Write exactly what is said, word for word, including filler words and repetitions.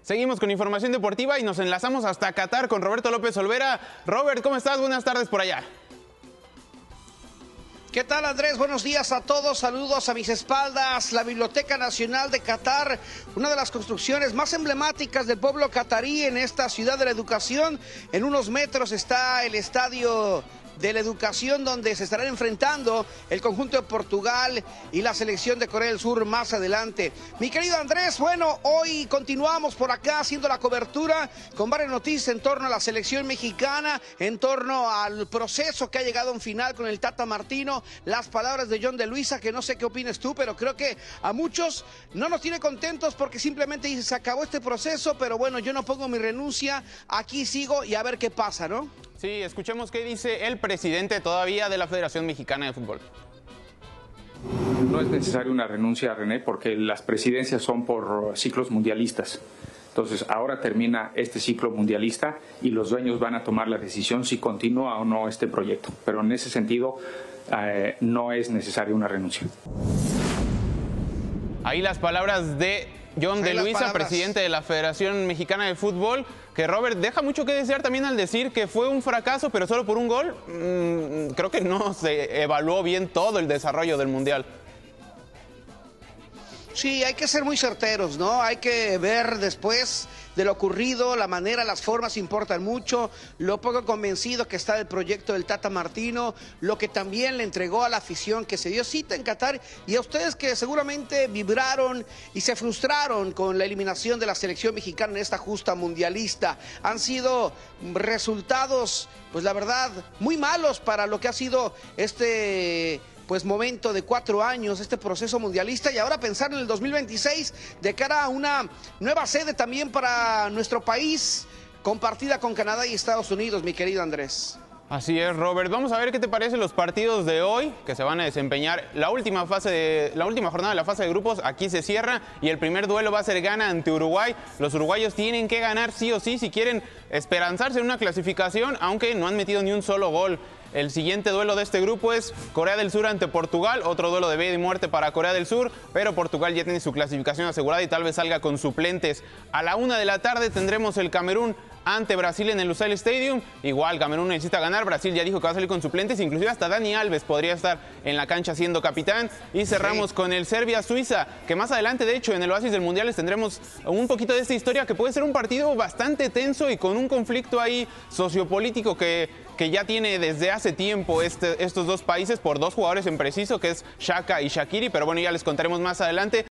Seguimos con información deportiva y nos enlazamos hasta Qatar con Roberto López Olvera. Robert, ¿cómo estás? Buenas tardes por allá. ¿Qué tal, Andrés? Buenos días a todos. Saludos a mis espaldas. La Biblioteca Nacional de Qatar, una de las construcciones más emblemáticas del pueblo catarí en esta ciudad de la educación. En unos metros está el estadio de la educación, donde se estarán enfrentando el conjunto de Portugal y la selección de Corea del Sur más adelante. Mi querido Andrés, bueno, hoy continuamos por acá haciendo la cobertura con varias noticias en torno a la selección mexicana, en torno al proceso que ha llegado a un final con el Tata Martino, las palabras de John de Luisa, que no sé qué opines tú, pero creo que a muchos no nos tiene contentos porque simplemente dice, se acabó este proceso, pero bueno, yo no pongo mi renuncia, aquí sigo y a ver qué pasa, ¿no? Sí, escuchemos qué dice el presidente todavía de la Federación Mexicana de Fútbol. No es necesaria una renuncia, René, porque las presidencias son por ciclos mundialistas. Entonces, ahora termina este ciclo mundialista y los dueños van a tomar la decisión si continúa o no este proyecto. Pero en ese sentido, eh, no es necesaria una renuncia. Ahí las palabras de John de Luisa, presidente de la Federación Mexicana de Fútbol, que Robert deja mucho que desear también al decir que fue un fracaso, pero solo por un gol. Mm, creo que no se evaluó bien todo el desarrollo del Mundial. Sí, hay que ser muy certeros, ¿no? Hay que ver después de lo ocurrido, la manera, las formas importan mucho, lo poco convencido que está del proyecto del Tata Martino, lo que también le entregó a la afición que se dio cita en Qatar y a ustedes que seguramente vibraron y se frustraron con la eliminación de la selección mexicana en esta justa mundialista. Han sido resultados, pues la verdad, muy malos para lo que ha sido este pues momento de cuatro años, este proceso mundialista, y ahora pensar en el dos mil veintiséis de cara a una nueva sede también para nuestro país, compartida con Canadá y Estados Unidos, mi querido Andrés. Así es, Robert. Vamos a ver qué te parecen los partidos de hoy, que se van a desempeñar. La última fase de, la última jornada de la fase de grupos aquí se cierra y el primer duelo va a ser Ghana ante Uruguay. Los uruguayos tienen que ganar sí o sí si quieren esperanzarse en una clasificación, aunque no han metido ni un solo gol. El siguiente duelo de este grupo es Corea del Sur ante Portugal, otro duelo de vida y muerte para Corea del Sur, pero Portugal ya tiene su clasificación asegurada y tal vez salga con suplentes. A la una de la tarde tendremos el Camerún ante Brasil en el Lusail Stadium. Igual, Camerún necesita ganar, Brasil ya dijo que va a salir con suplentes, inclusive hasta Dani Alves podría estar en la cancha siendo capitán. Y cerramos sí. con el Serbia-Suiza, que más adelante, de hecho, en el Oasis del Mundial les tendremos un poquito de esta historia, que puede ser un partido bastante tenso y con un conflicto ahí sociopolítico que, que ya tiene desde hace tiempo este, estos dos países por dos jugadores en preciso, que es Xhaka y Shaqiri, pero bueno, ya les contaremos más adelante.